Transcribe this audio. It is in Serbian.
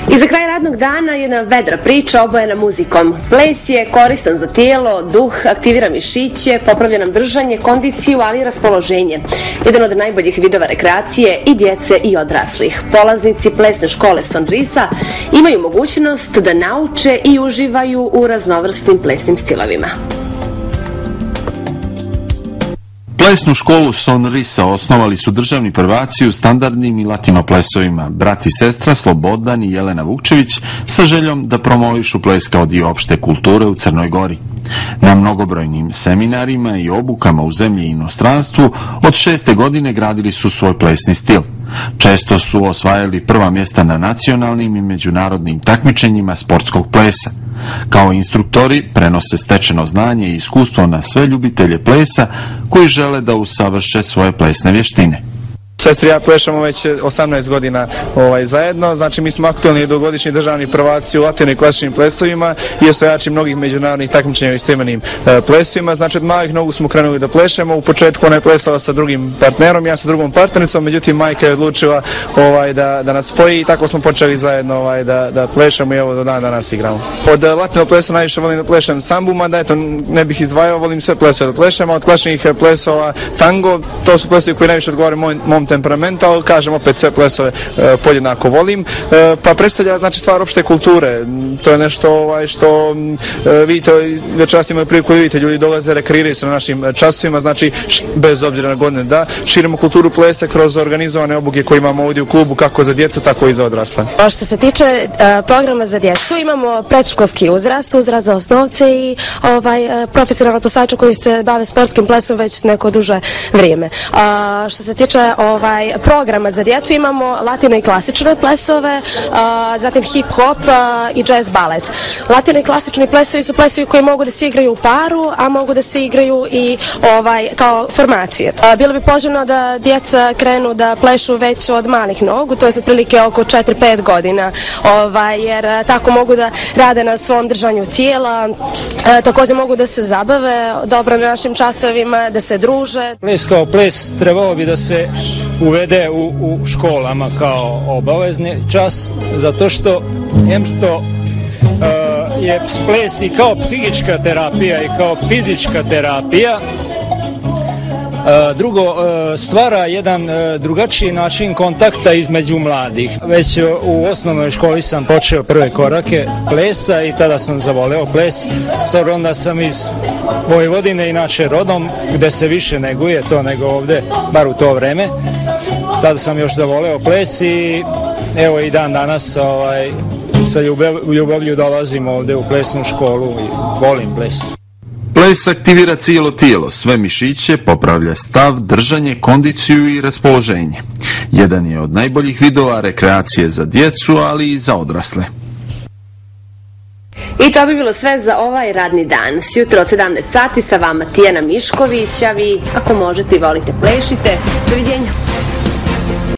I za kraj radnog dana jedna vedra priča obojena muzikom. Ples je koristan za tijelo, duh, aktivira mišiće, popravlja nam držanje, kondiciju, ali i raspoloženje. Jedan od najboljih vidova rekreacije i djece i odraslih. Polaznici plesne škole Sonrisa imaju mogućnost da nauče i uživaju u raznovrsnim plesnim stilovima. Plesnu školu Sonrisa osnovali su državni prvaci u standardnim i latino plesovima, brat i sestra Slobodan i Jelena Vukčević, sa željom da promovišu ples kao dio opšte kulture u Crnoj Gori. Na mnogobrojnim seminarima i obukama u zemlji i inostranstvu od 6. godine gradili su svoj plesni stil. Često su osvajali prva mjesta na nacionalnim i međunarodnim takmičenjima sportskog plesa. Kao instruktori prenose stečeno znanje i iskustvo na sve ljubitelje plesa koji žele da usavrše svoje plesne vještine. Sestri i ja plešamo već 18 godina zajedno, znači mi smo aktualni i dugogodišnji državni prvaci u latino i klasičnim plesovima i osvajači mnogih međunarodnih takmičenja u istoimenim plesovima. Znači od malih nogu smo krenuli da plešemo, u početku ona je plesala sa drugim partnerom, ja sa drugom partnericom, međutim majka je odlučila da nas spoji i tako smo počeli zajedno da plešemo i evo do dana danas igramo. Od latino plesa najviše volim da plešem sambu, mada eto ne bih izdvajao, volim sve plesove da plešem, a od klasičnih plesova tango, to su plesovi koji najviše odgovaraju mom temperamentu, ali kažem opet sve plesove podjednako volim, pa predstavlja znači stvar opšte kulture. To je nešto što vidite, večeras imaju priliku da vidite, ljudi dolaze, rekreiraju se na našim časovima, znači bez obzira na godine da širimo kulturu plesa kroz organizovane obuke koje imamo ovdje u klubu, kako za djecu, tako i za odrasle. Što se tiče programa za djecu, imamo predškolski uzrast za osnovce i profesionalne plesače koji se bave sportskim plesom već neko duže vrijeme. Što se tiče programa za djecu, imamo latino i klasične plesove, zatim hip-hop i jazz balet. Latino i klasični plesovi su plesovi koji mogu da se igraju u paru, a mogu da se igraju i kao formacije. Bilo bi poželjno da djeca krenu da plešu već od malih nogu, to je otprilike oko 4-5 godina, jer tako mogu da rade na svom držanju tijela, također mogu da se zabave dobro na našim časovima, da se druže. Ples kao ples trebalo bi da se uvede u školama kao obavezni čas, zato što je ples i kao psihička terapija i kao fizička terapija. Drugo, stvara jedan drugačiji način kontakta između mladih. Već u osnovnoj školi sam počeo prve korake plesa i tada sam zavoleo ples. Sad onda sam iz Vojvodine, inače rodom, gde se više neguje to nego ovde, bar u to vreme. Tada sam još zavoleo ples i evo i dan danas sa ljubavlju dolazim ovde u plesnu školu i volim ples. Ples aktivira cijelo tijelo, sve mišiće, popravlja stav, držanje, kondiciju i raspoloženje. Jedan je od najboljih vidova rekreacije za djecu, ali i za odrasle. I to bi bilo sve za ovaj radni dan. Sjutra od 17 sati sa vama Tijana Mišković, a vi ako možete i volite plešite. Doviđenja.